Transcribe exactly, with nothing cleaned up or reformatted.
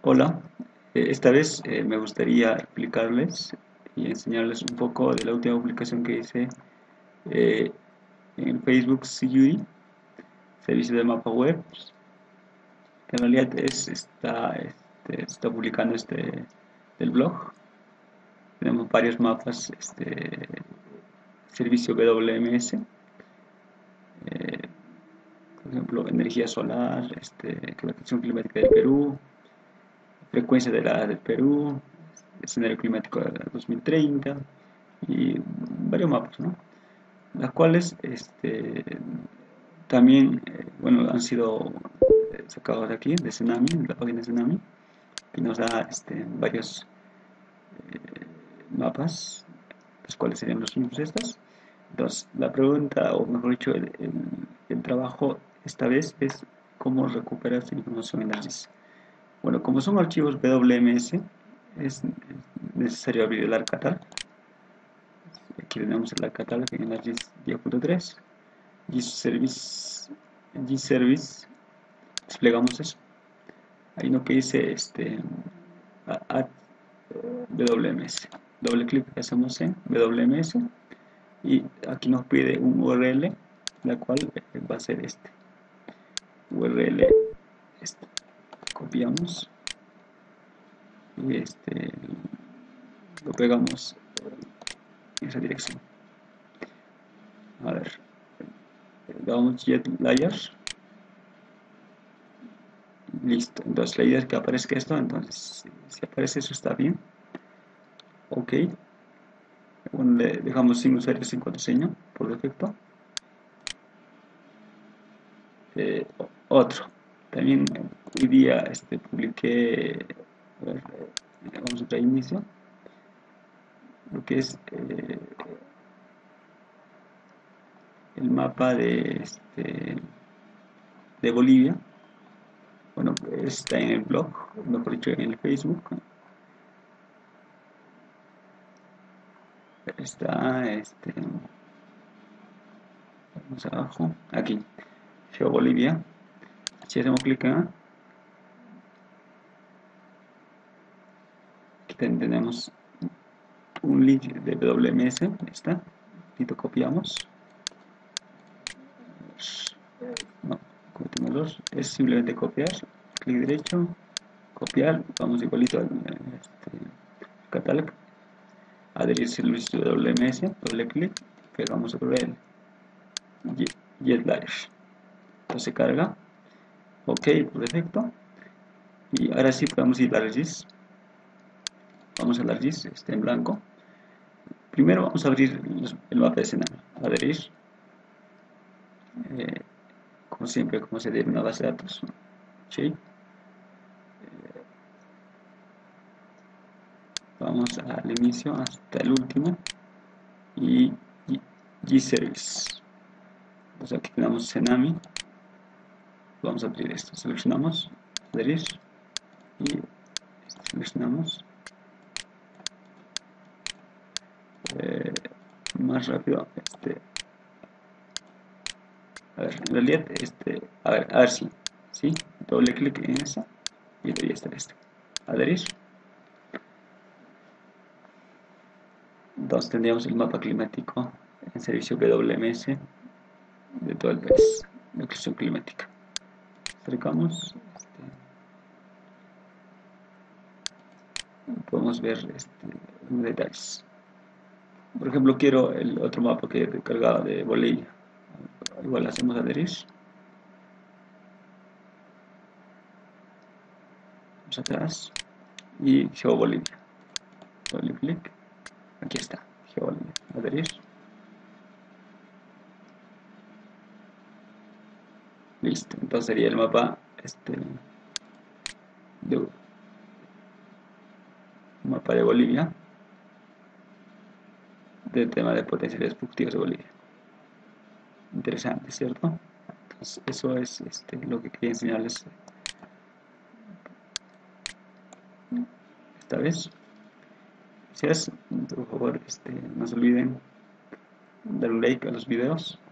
Hola, eh, esta vez eh, me gustaría explicarles y enseñarles un poco de la última publicación que hice eh, en Facebook Security, servicio de mapa web, que en realidad es, está, este, está publicando este del blog. Tenemos varios mapas, este servicio W M S, eh, por ejemplo, energía solar, este, la acción climática del Perú, frecuencia de la del Perú, escenario climático de dos mil treinta y varios mapas, ¿no? Las cuales este, también eh, bueno, han sido eh, sacados de aquí, de Tsunami, de la página de Tsunami, que nos da este, varios mapas, los cuales serían los mismos estos. Entonces, la pregunta, o mejor dicho, el, el, el trabajo esta vez es cómo recuperar esta información en ArcGIS. Bueno, como son archivos W M S, es necesario abrir el ArcCatal. Aquí tenemos el ArcCatal en el ArcGIS diez punto tres. Gservice, Gservice, desplegamos eso. Hay uno que dice este, add W M S. Doble clic hacemos en W M S y aquí nos pide un U R L, la cual va a ser este. U R L este. Copiamos y este lo pegamos en esa dirección. A ver, damos Jet Layer. Listo. Entonces la idea es que aparezca esto. Entonces, si aparece eso está bien. Ok. Bueno, le dejamos sin usuario sin contraseña por defecto. Eh, otro. También hoy día este, publiqué. A ver, vamos a traer inicio. Lo que es eh, el mapa de, este, de Bolivia. Bueno, está en el blog, mejor dicho, en el Facebook. Está, este, vamos abajo, aquí, Geo Bolivia. Si hacemos clic en aquí tenemos un link de W M S, está, y lo copiamos. No, cometimos es simplemente copiar, clic derecho, copiar, vamos igualito al este, catálogo, adherir servicio de W M S, doble clic, pegamos sobre el JetLayer. Entonces se carga, ok por defecto, y ahora sí podemos ir al ArcGIS. Vamos al ArcGIS, está en blanco. Primero vamos a abrir el mapa de escenario, adherir, eh, como siempre, como se debe una base de datos. ¿Sí? Vamos al inicio hasta el último y Gservice. Entonces aquí tenemos Tsunami. Vamos a abrir esto. Seleccionamos, adherir y seleccionamos. Eh, más rápido. Este, a ver, en realidad, este, a ver, a ver si, ¿sí? Doble clic en esa y debería estar este. Adherir. Entonces tendríamos el mapa climático en servicio W M S de todo el país, de acción climática. Acercamos, este, podemos ver este, los detalles. Por ejemplo, quiero el otro mapa que he cargado de Bolivia. Igual hacemos adherir. Vamos atrás y Geo Bolivia. Doble clic. Aquí está, Geo Bolivia. Adherir. Listo. Entonces sería el mapa este de mapa de Bolivia, del tema de potenciales productivos de Bolivia. Interesante, ¿cierto? Entonces, eso es este, lo que quería enseñarles esta vez. Gracias. Por favor, este, no se olviden dar un like a los videos